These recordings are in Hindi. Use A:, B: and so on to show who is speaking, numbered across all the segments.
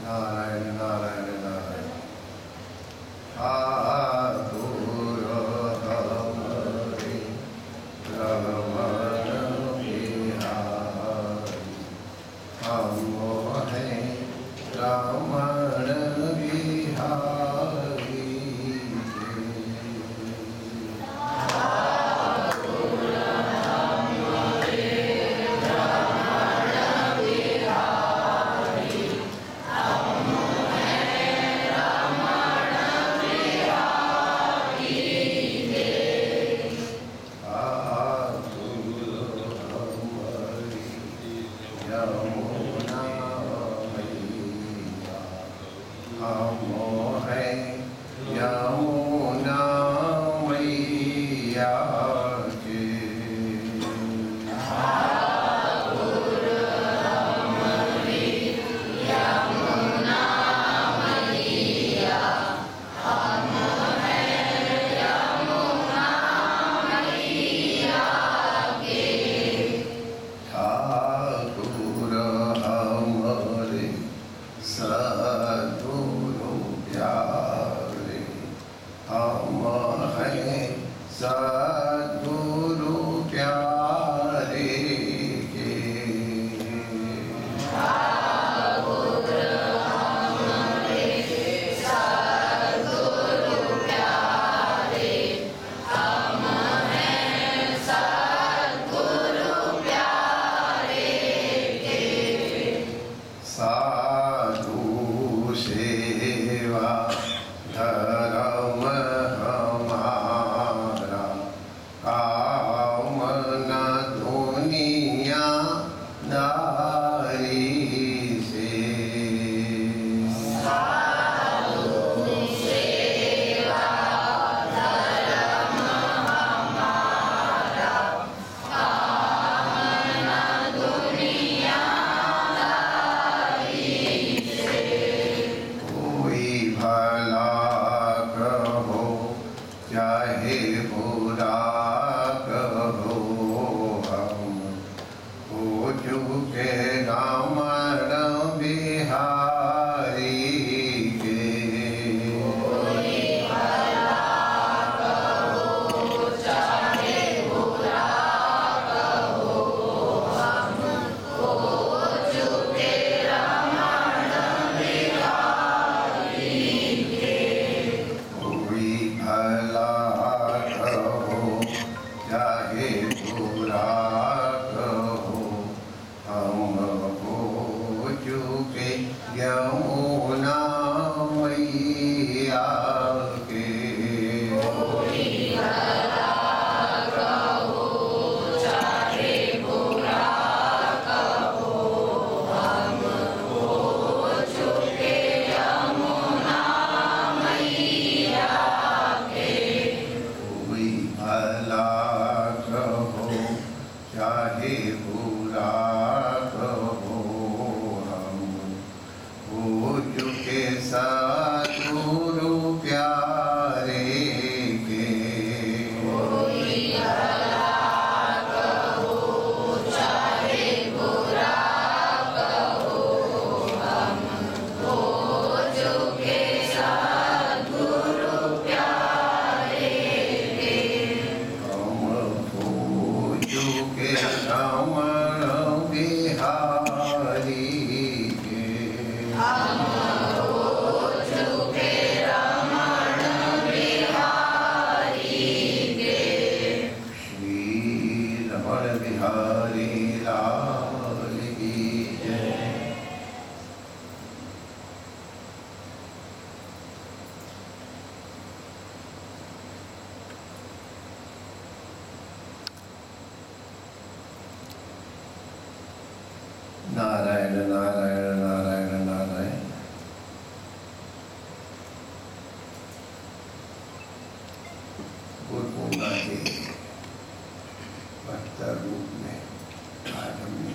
A: नारायण नारायण नारायण। ठाकुर हमरे रमण बिहारी, हम हैं रमण बिहारी नारायण नारायण नारायण नारायण। गुरु पूर्णिमा के बहत्तर रूप में आज हमने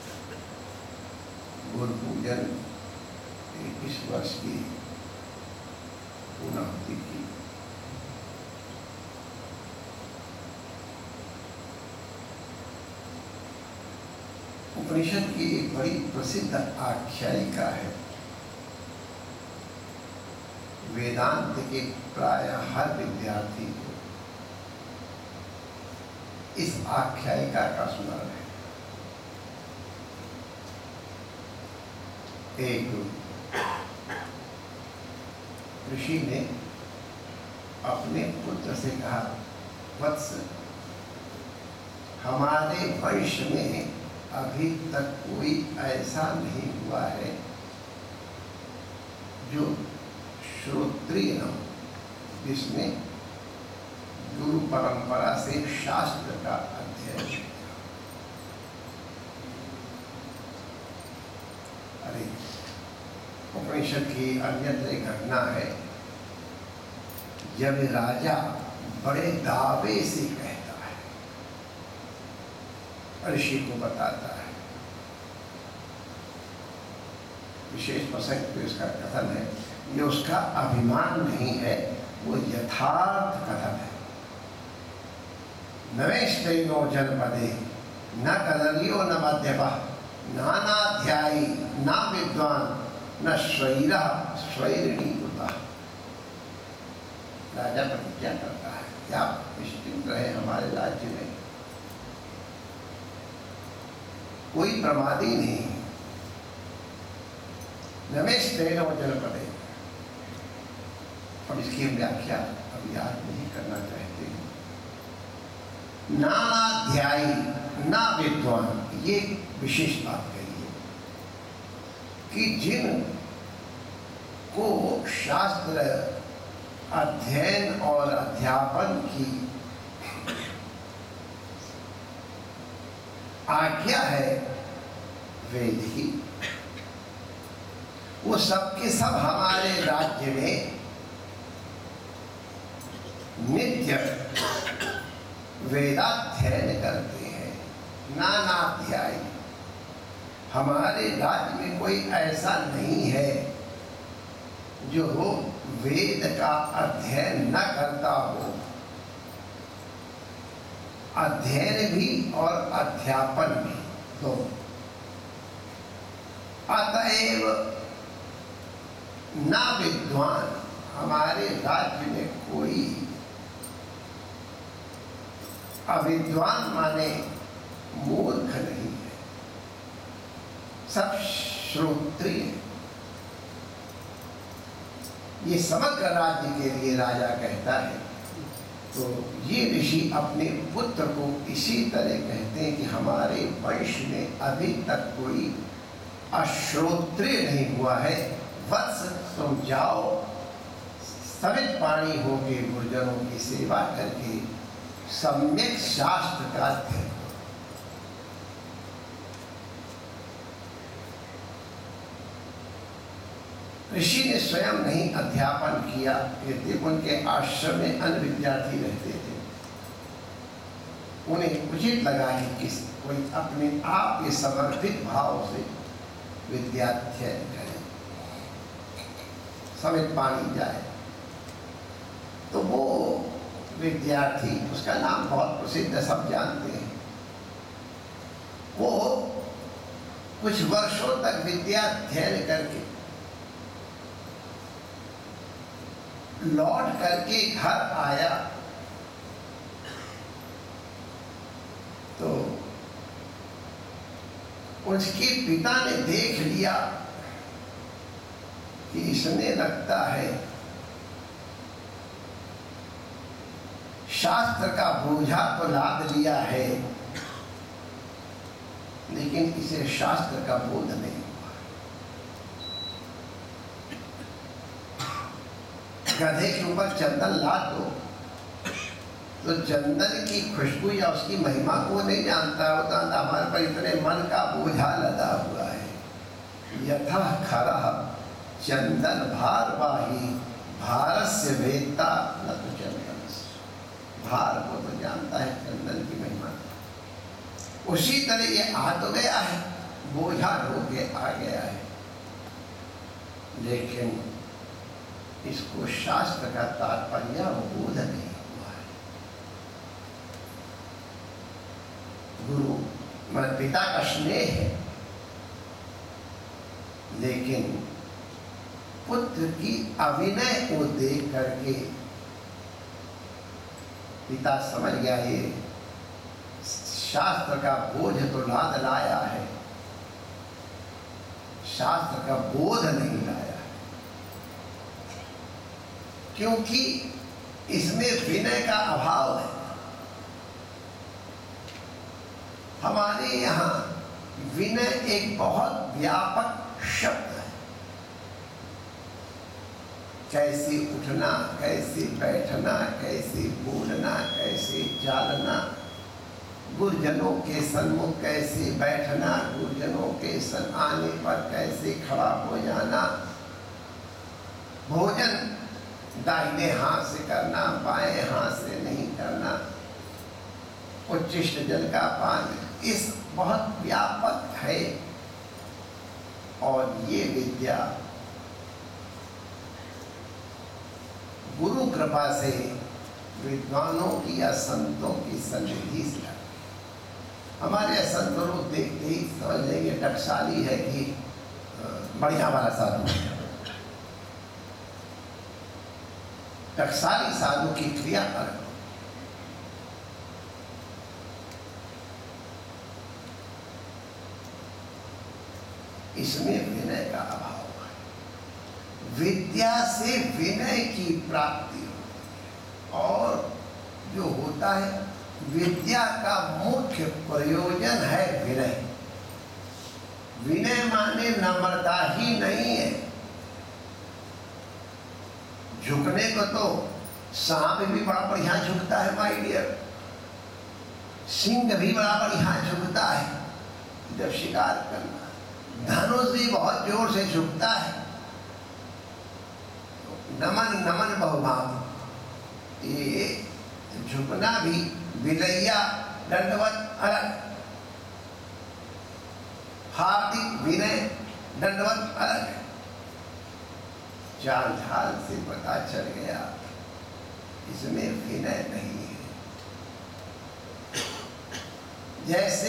A: गुरु पूजन 21 वर्ष की पूर्णाहुति की। उपनिषद की एक बड़ी प्रसिद्ध आख्यायिका है वेदांत के प्राय हर विद्यार्थी को इस आख्यायिका का स्मरण है। एक ऋषि ने अपने पुत्र से कहा, वत्स, हमारे वंश में अभी तक कोई ऐसा नहीं हुआ है जो श्रोत्रिय न हो, जिसने गुरु परंपरा से शास्त्र का अध्ययन किया। अरे, उपनिषद की अन्यत्र एक घटना है, जब राजा बड़े दावे से कहता है, ऋषि को बताता है, विशेष प्रसंग पे उसका कथन है, ये उसका अभिमान नहीं है, वो यथार्थ कथन है। नवेष्टैनो जनपदे न कदलियो न मध्यपः नानाध्यायी न विद्वान न स्वैरः स्वैरिणी कृतः। राजा प्रतिज्ञा करता है कि आप निश्चिंत रहे, हमारे राज्य में कोई प्रमादी नहीं। नवेष्टैनो जनपदे, और इसकी व्याख्या अभी याद नहीं करना चाहते हैं। नानाध्यायी ना विद्वान, ये विशेष बात कही है कि जिन को शास्त्र अध्ययन और अध्यापन की आज्ञा है, वेद ही, वो सबके सब हमारे राज्य में नित्य वेदाध्ययन करते हैं। नानाध्यायी, हमारे राज्य में कोई ऐसा नहीं है जो वेद का अध्ययन न करता हो, अध्ययन भी और अध्यापन भी दोनों। अतएव ना विद्वान, हमारे राज्य में कोई अविद्वान माने मूर्ख नहीं है, सब श्रोत्रिय। ये समग्र राज्य के लिए राजा कहता है। तो ये ऋषि अपने पुत्र को इसी तरह कहते हैं कि हमारे वंश में अभी तक कोई अश्रोत्रिय नहीं हुआ है। वत्स, तुम जाओ, समित पाणी होके गुरुजनों की सेवा करके सम्यक शास्त्र का अध्ययन। ऋषि ने स्वयं नहीं अध्यापन किया, यद्यपि उनके आश्रम में अन्य विद्यार्थी रहते थे। उन्हें उचित लगा कि कोई अपने आप के समर्पित भाव से विद्याध्ययन करे, समित पानी जाए। तो वो विद्यार्थी, उसका नाम बहुत प्रसिद्ध है, सब जानते हैं, वो कुछ वर्षों तक विद्याध्ययन करके लौट करके घर आया तो उसके पिता ने देख लिया कि इसने लगता है शास्त्र का बोझा तो लाद लिया है, लेकिन इसे शास्त्र का बोध नहीं हुआ। गधे के ऊपर चंदन लाद दो तो चंदन की खुशबू या उसकी महिमा को नहीं जानता होता। हमारे पर इतने मन का बोझा लदा हुआ है। यथा खरा चंदन भारवाही भारस्य वेत्ता न तो चंदन, भार को तो जानता है, चंदन की महिमा। उसी तरह ये आ तो गया है, बोझा ढोके आ गया है, लेकिन इसको शास्त्र का तात्पर्य बोध नहीं हुआ है। गुरु मतलब पिता का स्नेह है, लेकिन पुत्र की अभिनय को देख करके पिता समझ गया ये शास्त्र का बोझ तो लाद लाया है, शास्त्र का बोध नहीं लाया है, क्योंकि इसमें विनय का अभाव है। हमारे यहाँ विनय एक बहुत व्यापक शब्द है। कैसे उठना, कैसे बैठना, कैसे बोलना, कैसे चालना, गुरुजनों के सन्मुख कैसे बैठना, गुरुजनों के सन आने पर कैसे खड़ा हो जाना, भोजन दाहिने हाथ से करना, बाएं हाथ से नहीं करना, उच्छिष्ट जल का पान, इस बहुत व्यापक है। और ये विद्या गुरु कृपा से विद्वानों की या संतों की सन्निधि से, हमारे संत लोग देखते ही समझ लेंगे टकसाली है कि बढ़िया वाला साधु है। टकसाली साधु की क्रिया पर इसमें विनय का अभाव है। विद्या से विनय की प्राप्ति होती है, और जो होता है विद्या का मुख्य प्रयोजन है विनय। विनय माने नम्रता ही नहीं है। झुकने को तो सांप भी बड़ा बढ़िया झुकता है माय डियर, सिंह भी बड़ा बढ़िया झुकता है जब शिकार करना, धनुष भी बहुत जोर से झुकता है। नमन नमन बहुभाव, ये झुकना भी विलैया दंडवत अलग, हार्दिक विनय दंडवत अलग है। चाल ढाल से पता चल गया इसमें विनय नहीं है। जैसे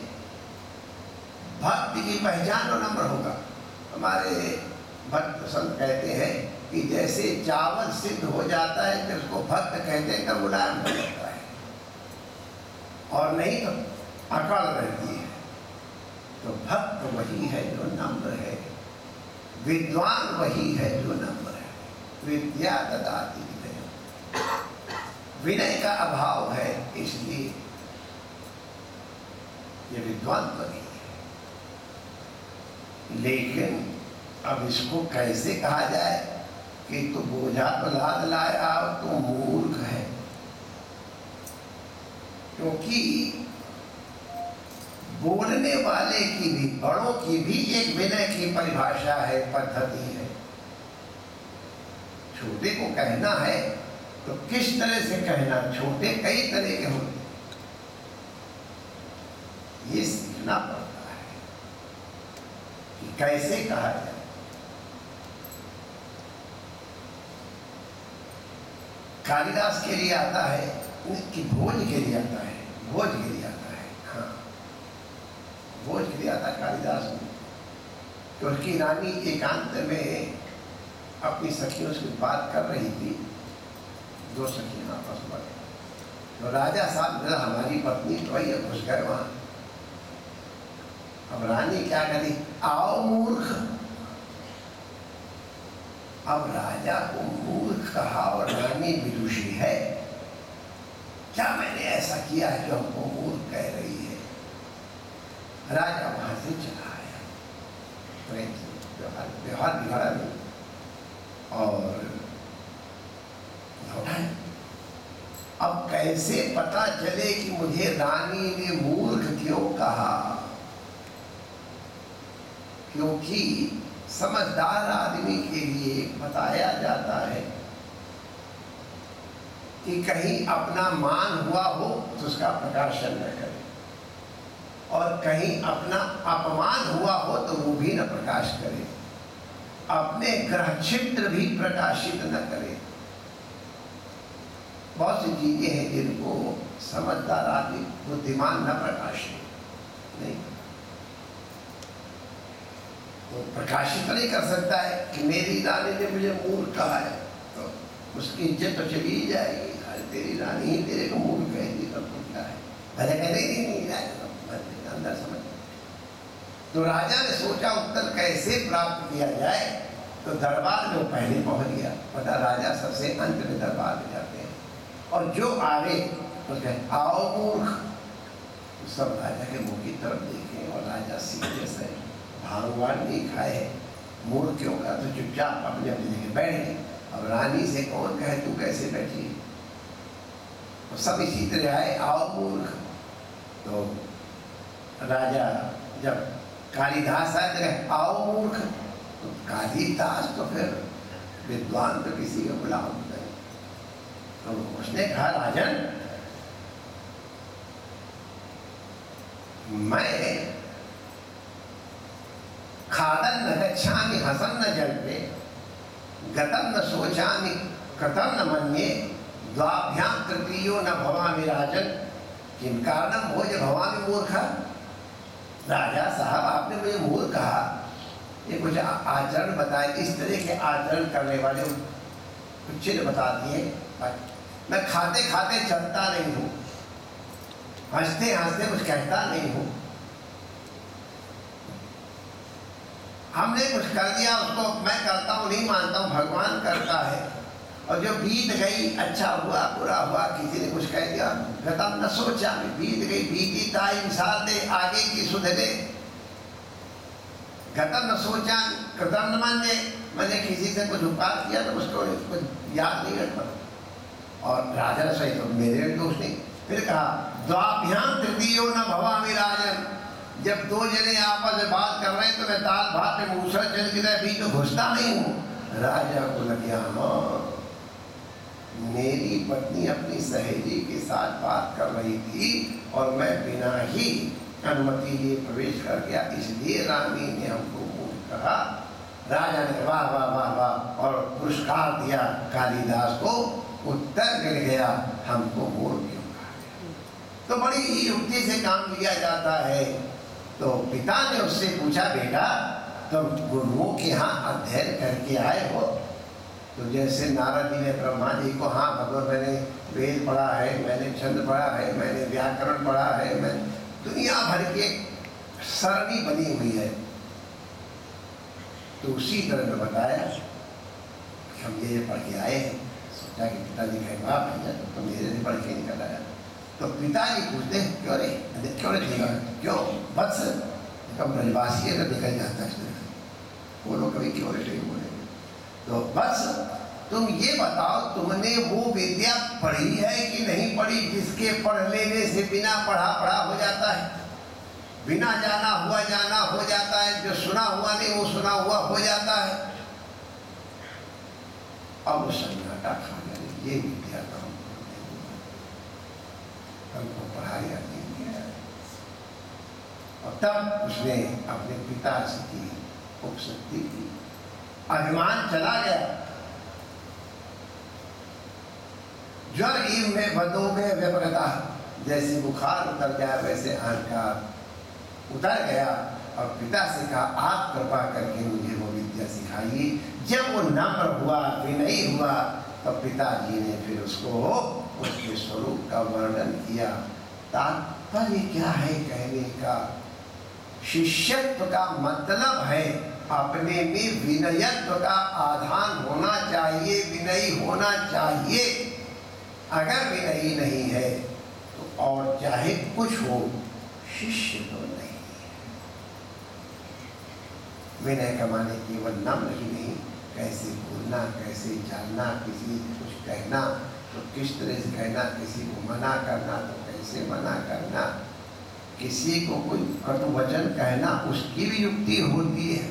A: भक्ति की पहचान और नम्र होगा। हमारे भक्त संत कहते हैं कि जैसे चावल सिद्ध हो जाता है तो उसको भक्त कहते हैं तब मुलायम हो जाता है, और नहीं तो अकड़ रहती है। तो भक्त वही है जो नम्र है, विद्वान वही है जो नम्र है। विद्या ददाति विनय, विनय का अभाव है, इसलिए ये विद्वान तो नहीं है। लेकिन अब इसको कैसे कहा जाए कि तू बोझा तो लाद लाया और तू मूर्ख है, क्योंकि बोलने वाले की भी, बड़ों की भी एक विनय की परिभाषा है, पद्धति है। छोटे को कहना है तो किस तरह से कहना, छोटे कई तरह के होते, ये सीखना पड़ता है कि कैसे कहा जाए। कालिदास के लिए आता है कि भोज के लिए आता है, भोज के लिए आता है, हाँ भोज के लिए आता है कालिदास में। तो उसकी रानी एकांत में अपनी सखियों से बात कर रही थी, दो सखियां आपस में। तो राजा साहब बोला हमारी पत्नी तो वही है, घुस गए वहां। अब रानी क्या करी, आओ मूर्ख। अब राजा को मूर्ख कहा और रानी विदुषी है, क्या मैंने ऐसा किया है जो हमको मूर्ख कह रही है। राजा वहां से चला आया, व्यवहार बिगाड़ा नहीं और लौटा। अब कैसे पता चले कि मुझे रानी ने मूर्ख क्यों कहा, क्योंकि समझदार आदमी के लिए बताया जाता है कि कहीं अपना मान हुआ हो तो उसका प्रकाशन न करे, और कहीं अपना अपमान हुआ हो तो वो भी न प्रकाश करे, अपने ग्रह छिद्र भी प्रकाशित न करे। बहुत सी चीजें हैं जिनको समझदार आदमी बुद्धिमान न प्रकाशित नहीं। तो प्रकाशित नहीं कर सकता है कि मेरी रानी ने मुझे मूर्ख कहा है, तो उसकी इज्जत तो चली ही जाएगी। तेरी रानी ही तेरे को मूर्ख कहेगी तब तो क्या है, भले कहने ही नहीं जाएगा अंदर समझ। तो राजा ने सोचा उत्तर कैसे प्राप्त किया जाए, तो दरबार में वो पहले पहुंच गया। पता राजा सबसे अंत में दरबार में जाते हैं, और जो आगे तो कहे आओ मूर्ख, तो सब राजा के मुंह की तरफ देखें, और राजा सीधे से भांगवान नहीं खाए, मूर्ख क्यों का, तो चुपचाप अपने अपनी जगह बैठ गए। अब रानी से कौन कहे तू कैसे बैठी, तो सब इसी तरह आए आओ मूर्ख। तो राजा जब कालिदास आए तो आओ मूर्ख, तो कालिदास तो फिर विद्वान तो किसी का गुलाम नहीं, तो उसने कहा राजन मैं खादन न गच्छामि हसन न जल्पे गतम न सोचामि कथम न मन्ये द्वाभ्याम तृतीयो न भवामि राजन किम कारणम भोज भवामि मूर्खा। राजा साहब आपने मुझे मूर्ख कहा, ये कुछ आचरण बताए, इस तरह के आचरण करने वाले कुछ चिन्ह बता दिए। मैं खाते खाते चलता नहीं हूँ, हंसते हंसते कुछ कहता नहीं हूँ, हमने कुछ कर दिया उसको मैं करता हूँ नहीं मानता हूँ, भगवान करता है, और जो बीत गई अच्छा हुआ बुरा हुआ, किसी ने कुछ कह दिया गतम न सोचा, बीत गई बीती ताई इंसान दे आगे की सुधरे, गतम न सोचा कृतम न माने, मैंने किसी से कुछ उपकार किया तो उसको याद नहीं रखता, और राजा सही तो मेरे दोष नहीं। फिर कहा द्वाभ्याम तृतीयो न भवामि राजन, जब दो जने आपस में बात कर रहे हैं तो मैं दाल भात में मूसर चल गिरा बीच में घुसता नहीं हूँ। राजा को लग गया हाँ मेरी पत्नी अपनी सहेली के साथ बात कर रही थी और मैं बिना ही अनुमति लिए प्रवेश कर गया, इसलिए रानी ने हमको मूर्ख कहा। राजा ने वाह वाह वाह वाह और पुरस्कार दिया कालिदास को, उत्तर मिल गया हमको मूर्ख क्यों कहा गया। तो बड़ी ही युक्ति से काम लिया जाता है। तो पिता ने उससे पूछा बेटा तुम गुरुओं के यहाँ अध्ययन करके आए हो, तो जैसे नारद जी ने ब्रह्मा जी को हाँ भगवान मैंने वेद पढ़ा है, मैंने छंद पढ़ा है, मैंने व्याकरण पढ़ा है, मैं दुनिया भर के सरणी बनी हुई है, तो उसी तरह में बताया कि हम ये पढ़ के आए हैं। सोचा कि पिताजी कहे वाह भैया तो मेरे से पढ़ के निकल आया। तो पिताजी पूछते क्यों रे ठीक, क्यों बस कब ब्रजवासी है तो निकल जाता है, वो लोग कभी क्यों रे ठीक बोले। तो बस तुम ये बताओ तुमने वो विद्या पढ़ी है कि नहीं पढ़ी जिसके पढ़ लेने से बिना पढ़ा पढ़ा हो जाता है, बिना जाना हुआ जाना हो जाता है, जो सुना हुआ नहीं वो सुना हुआ हो जाता है। अब वो सन्नाटा खा गया, ये विद्या का हमको पढ़ाया नहीं गया। और तब उसने अपने पिता से की उपशक्ति की, अभिमान चला गया। ज्वर ईम में बदों में व्यपगता, जैसे बुखार उतर गया वैसे अहंकार उतर गया। और पिता से कहा आप कृपा करके मुझे वो विद्या सिखाइए। जब वो नम्र हुआ विनयी हुआ तो पिताजी ने फिर उसको उसके स्वरूप का वर्णन किया। तात्पर्य क्या है कहने का, शिष्यत्व का मतलब है अपने में विनयत्व का आधान होना चाहिए, विनयी होना चाहिए। अगर विनयी नहीं है तो और चाहे कुछ हो शिष्य तो नहीं है। विनय कमाने केवल नम्र ही नहीं, कैसे बोलना, कैसे जानना, किसी कुछ कहना तो किस तरह से कहना, किसी को मना करना तो कैसे मना करना, किसी को कोई कटु वचन कहना उसकी भी युक्ति होती है।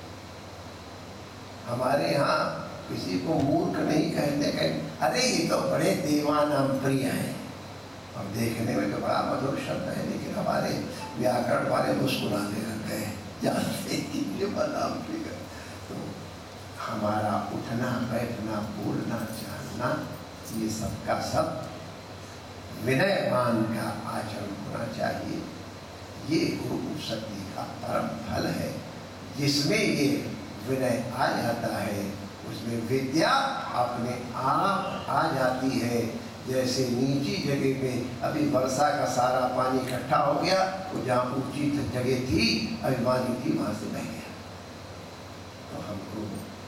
A: हमारे यहाँ किसी को मूर्ख नहीं कहते, अरे ये तो बड़े देवानाम प्रिय हैं, और देखने में तो बड़ा मधुर शब्द है, लेकिन हमारे व्याकरण वाले मुस्कुराने लग गए जानते कि ये बदाम प्रिय। तो हमारा उठना बैठना बोलना चाहना ये सबका सब विनयमान का आचरण होना चाहिए। ये गुरु शक्ति का परम फल है। जिसमें ये विनय आ जाता है उसमें विद्या अपने आप आ जाती है। जैसे नीची जगह पे अभी वर्षा का सारा पानी इकट्ठा हो गया, तो जहाँ ऊंची जगह थी अभिमानी थी वहां से बह गया। तो हमको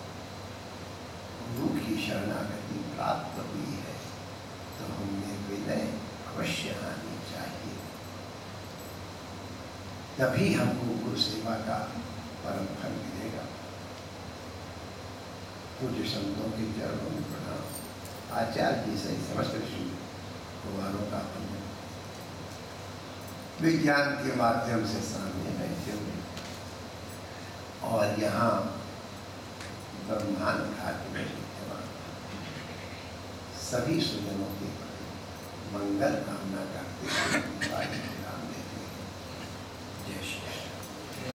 A: गुरु की शरणागति प्राप्त हुई है, तो हमने विनय अवश्य आनी चाहिए, तभी हमको गुरु सेवा का परम फल मिलेगा। पूज्य संतों के चरणों में प्रणाम। आचार्य जी से समस्त ऋषि भगवानों का विज्ञान के माध्यम से सामने बैठे हुए, और यहाँ ब्रह्मांड घाट में सभी सुजनों के मंगल कामना करते हुए जय श्री